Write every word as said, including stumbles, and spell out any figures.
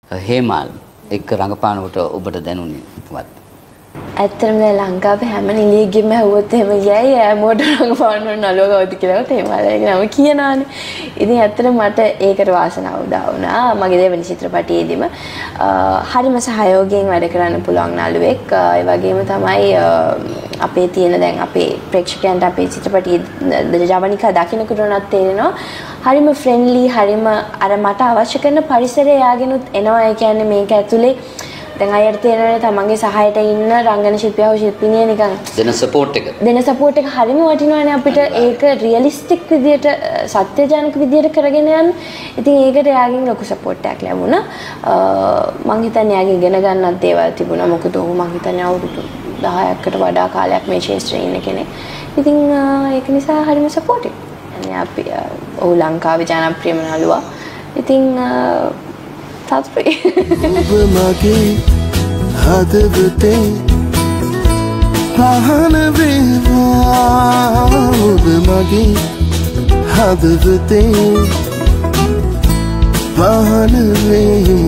හේමාල් එක්ක රඟපානකොට ඔබට දැනුනේ වත්? ඇත්තටම දැන් ලංකාවේ හැම නිලියෙක්ගෙම ඇහුවොත් එහෙම යයි හැමෝට රඟපාන්න ඕන නළුව කවුද කියලා හේමාලගේ නම කියනවානේ. ඉතින් ඇත්තටම මට ඒකට වාසනාව උදා වුණා. මගේ දෙවෙනි චිත්‍රපටයේදීම හරිම සහයෝගයෙන් වැඩ කරන්න පුළුවන් නළුවෙක්. ඒ වගේම තමයි අපේ තියෙන දැන් අපේ ප්‍රේක්ෂකයන්ට අපේ චිත්‍රපටයේ ජවනිකා දකින්නකොට උනත් තේරෙනවා හරිම ෆ්‍රෙන්ඩ්ලි හරිම අර මට අවශ්‍ය කරන පරිසරය යාගෙනුත් එනවා. ඒ කියන්නේ මේක ඇතුලේ දැන් අයත් තේරෙන්නේ තමන්ගේ සහයට ඉන්න රංගන ශිල්පියා හෝ ශිල්පිනිය නිකන් දෙන සපෝට් එක දෙන සපෝට් එක හරිම වටිනවානේ අපිට. ඒක රියලිස්ටික් විදියට සත්‍යජනක විදියට කරගෙන යන්න. ඉතින් ඒකට එයාගෙන් ලොකු සපෝට් එකක් ලැබුණා. මං හිතන්නේ එයාගෙන් ඉගෙන ගන්නත් දේවල් තිබුණා. මොකද ඔහු මං හිතන්නේ අවුරුදු දහයකට වඩා කාලයක් මේ ශාස්ත්‍රයේ ඉන්න කෙනෙක්. ඉතින් ඒක නිසා හරිම සපෝටිව්. අපි ඔහු ලංකාවේ ජනප්‍රියම නළුවා. ඉතින් සතුටුයි. ඔබ මගේ හදවතේ පහන වේවා. ඔබ මගේ හදවතේ පහන වේවා.